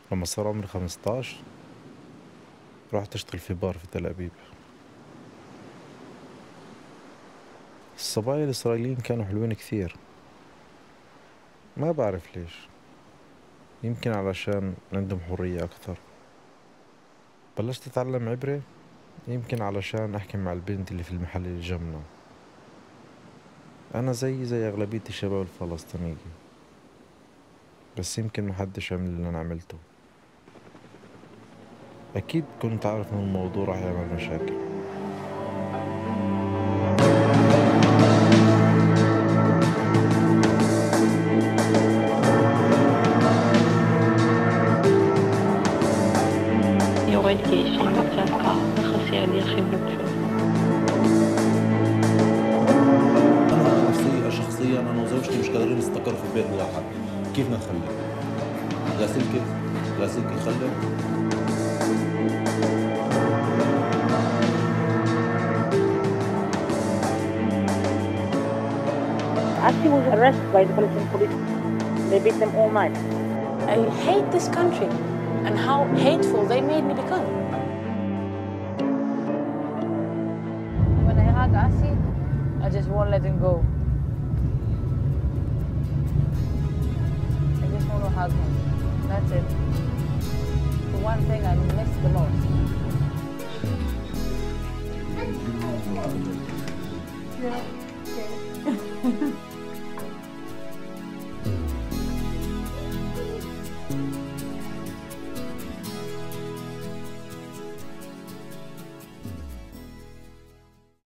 لما صار عمري 15 رحت اشتغل في بار في تل أبيب. الصبايا الإسرائيليين كانوا حلوين كثير، ما بعرف ليش. يمكن علشان عندهم حرية أكثر. بلشت أتعلم عبري يمكن علشان أحكي مع البنت اللي في المحل اللي جنبنا. أنا زي أغلبية الشباب الفلسطينية، بس يمكن محدش عمل اللي أنا عملته. أكيد كنت عارف إن الموضوع راح يعمل مشاكل. يوغل جيش بتاعك خاصية اللي خيبك أنا شخصيا أنا وزوجتي مش قادرين نستقر في بيت واحد. كيف بدنا نخلي؟ لاسلكي يخلي؟ Asi was arrested by the Palestinian police. They beat them all night. I hate this country and how hateful they made me become. When I hug Asi, I just won't let him go. I just want to hug him. That's it. The one thing I miss the most. Yeah.